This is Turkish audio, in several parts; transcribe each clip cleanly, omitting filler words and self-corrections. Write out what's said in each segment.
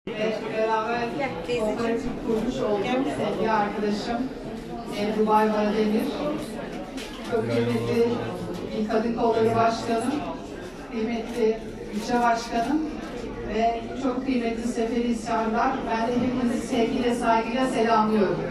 Ve beraber kooperatif kurmuş olduğum sevgili arkadaşım Dubai Barademir. Çok kıymetli bir kadın kolları başkanım, kıymetli ilçe başkanım ve çok kıymetli Seferihisarlar. Ben de hepinizi sevgiyle, saygıyla selamlıyorum.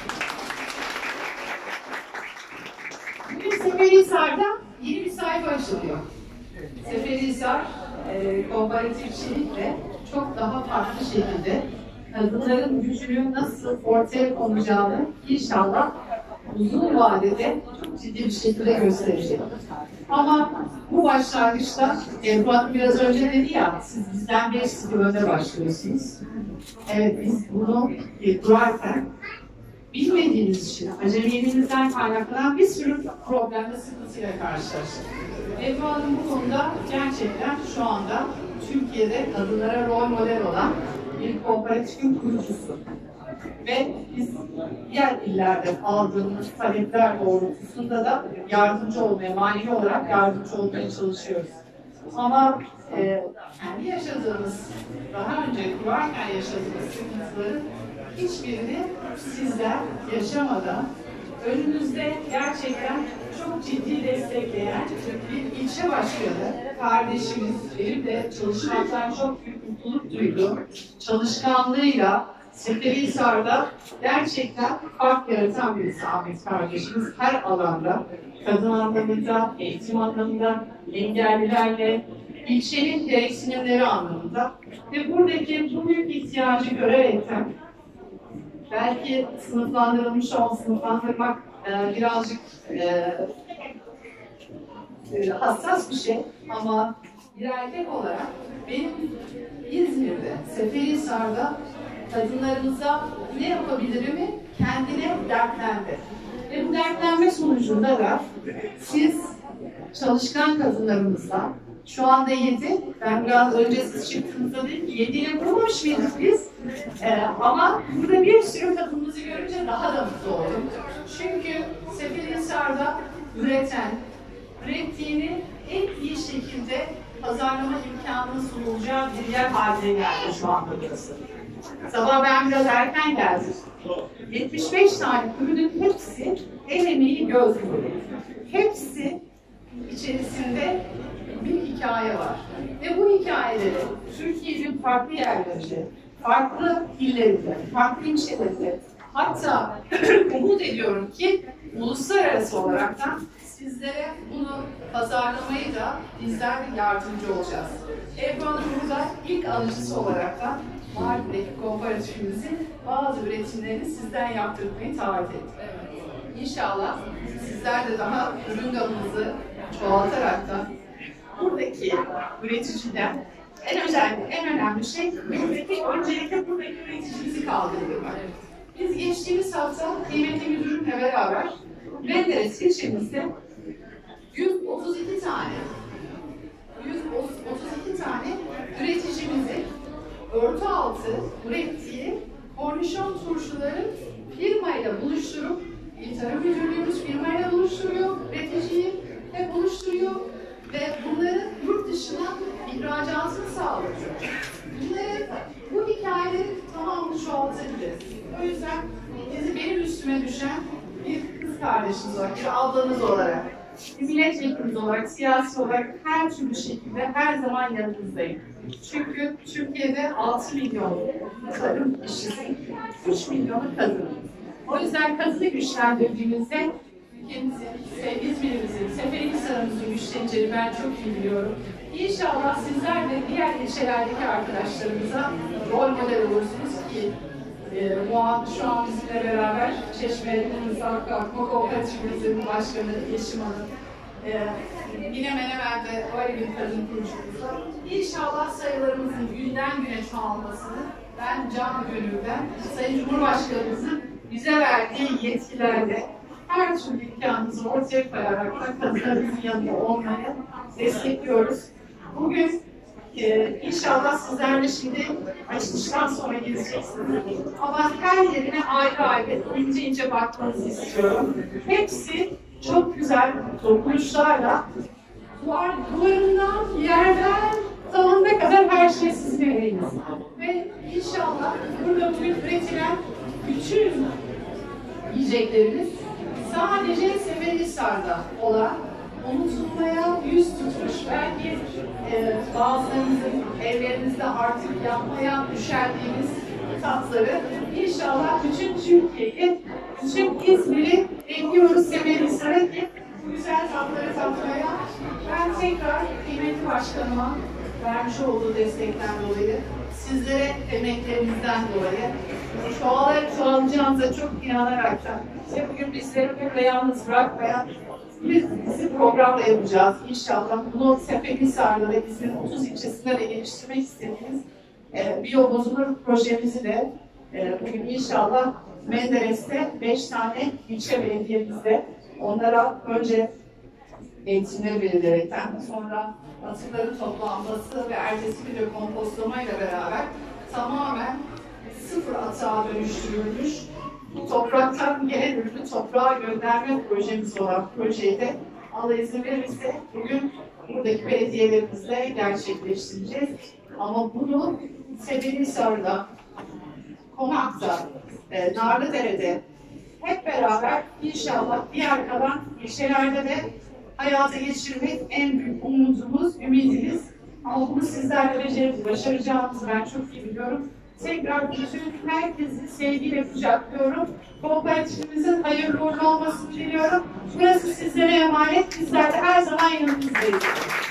Bugün Seferihisar'da yeni bir sayfa açılıyor. Seferihisar kooperatifçilikle çok daha farklı şekilde kadınların gücünün nasıl ortaya konacağını inşallah uzun vadede çok ciddi bir şekilde gösterecek. Ama bu başlangıçta Ebru Hanım biraz önce dedi ya, siz bizden 5 yıl önce başlıyorsunuz. Evet, biz bunu kurarken bilmediğimiz için, acemiliğimizden kaynaklanan bir sürü problemle, sıkıntıyla karşılaştık. Ebru Hanım bu konuda gerçekten şu anda Türkiye'de kadınlara rol model olan bir kooperatifin kurucusu. Ve biz diğer illerden aldığımız talepler doğrultusunda da yardımcı olmaya, manevi olarak yardımcı olmaya çalışıyoruz. Ama kendi yaşadığımız, daha önce kurarken yaşadığımız sıkıntıların hiçbirini sizler yaşamadan önümüzde gerçekten çok ciddi destekleyen bir ilçe başkanı kardeşimiz, benim de çalışmaktan çok büyük mutluluk duyduğum çalışkanlığıyla Seferihisar'da gerçekten fark yaratan birisi Ahmet kardeşimiz her alanda, kadın anlamında, eğitim anlamında, engellilerle, ilçenin gereksinimleri anlamında ve buradaki bu büyük ihtiyacı görerekten belki sınıflandırmak birazcık hassas bir şey ama bir erkek olarak benim İzmir'de, Seferihisar'da kadınlarımıza ne yapabilirimi kendine dertlendi. Ve bu dertlenme sonucunda da siz çalışkan kadınlarımızla şu anda 7, ben biraz önce siz çıktığınızda dedim ki 7 ile kurmuş muyduk biz? Ama burada bir sürü kadınımızı görünce daha da mutlu oldum. Çünkü Seferihisar'da ürettiğini en iyi şekilde pazarlama imkanının sunulacağı bir yer haline geldi şu anda burası. Sabah ben biraz erken geldim. 75 tane ürünün hepsi el emeği göz nuru. Hepsi içerisinde bir hikaye var. Ve bu hikayeleri Türkiye'nin farklı yerlerinde, farklı illerinde, farklı ilçelerinde, hatta umut ediyorum ki uluslararası olarak da sizlere bunu pazarlamayı da bizler yardımcı olacağız. Ebru Hanım burada ilk alıcısı olarak da Mardin'deki kooperatifimizin bazı üretimlerini sizden yaptırmayı taahhüt ettik. İnşallah sizler de daha ürün gamımızı çoğaltarak da buradaki üreticiden en önemli şey öncelikle buradaki üreticimizi kaldırmak. Biz geçtiğimiz hafta kıymetli müdürümle beraber Menderes ilçemizde 132 tane üreticimizin örtü altı ürettiği kornişon turşuları firmayla buluşturup İl Tarım Müdürlüğümüz firmayla buluşturuyor, üreticiyi ve buluşturuyor ve bunların yurt dışına ihracatını sağlıyor. Bu hikayeleri tamamını çoğaltabiliriz. O yüzden benim üstüme düşen bir kız kardeşiniz olarak, bir ablanız olarak, bir milletvekiliniz olarak, siyasi olarak her türlü şekilde her zaman yanınızdayım. Çünkü Türkiye'de 6 milyon tarım işçisi, 3 milyonu kadın. O yüzden kadını güçlendirdiğimizde ülkemizin, İzmir'imizin, Seferihisar'ımızın güçleneceğini ben çok iyi biliyorum. İnşallah sizler de diğer ilçelerdeki arkadaşlarımıza rol model olursunuz ki şu an bizimle beraber Çeşme İnsan Kalkma Kooperatifimizin başkanı Yeşim Hanım, yine Menemen'de öyle bir kadın kurucumuz var. İnşallah sayılarımızın günden güne çoğalmasını ben canı gönülden Sayın Cumhurbaşkanımızın bize verdiği yetkilerle her türlü imkanımızı ortaya koyarak da kadınlarımızın yanında olmaya destekliyoruz. Bugün inşallah sizlerle şimdi açılıştan sonra gezeceksiniz. Ama her yerine ayrı ayrı ince ince bakmanızı istiyorum. Hepsi çok güzel dokunuşlarla duvarından, yerden, salonuna kadar her şey sizin emeğiniz. Ve inşallah İnşallah burada bugün üretilen bütün yiyeceklerimiz sadece Seferihisar'da olan, unutulmaya yüz tutmuş, belki bazılarınızın evlerinizde artık yapmaya üşendiğiniz tatları inşallah bütün Türkiye'yi, bütün İzmir'i bekliyoruz Seferihisar'a ki güzel tatları tatmaya. Ben tekrar kıymetli başkanıma vermiş olduğu destekten dolayı, sizlere emeklerinizden dolayı, çoğalacağınıza çok inanaraktan, işte bugün bizleri burada yalnız bırakmayan bizi programla yapacağız inşallah. Bunu Seferihisar'da ve bizim 30 ilçesinde de geliştirmek istediğimiz biyobozulur projemizi de bugün inşallah Menderes'te 5 tane ilçe belediyemizde onlara önce eğitimleri verilerekten sonra atıkların toplanması ve ertesi bir de kompostlamayla beraber tamamen sıfır atığa dönüştürülmüş topraktan gelen ürünü toprağa gönderme projemiz olan projeyi de Allah izin verirse bugün buradaki belediyelerimizle gerçekleştireceğiz. Ama bunu Seferihisar'da, Konak'ta, Narlıdere'de hep beraber inşallah diğer kalan ilçelerde de hayata geçirmek en büyük umudumuz, ümidimiz. Ama bunu sizlerle başaracağımızı ben çok iyi biliyorum. Tekrar bütün herkesi sevgiyle kucaklıyorum. Kooperatifimizin hayırlı uğurlu olmasını diliyorum. Burası sizlere emanet. Bizler de her zaman yanınızdayız.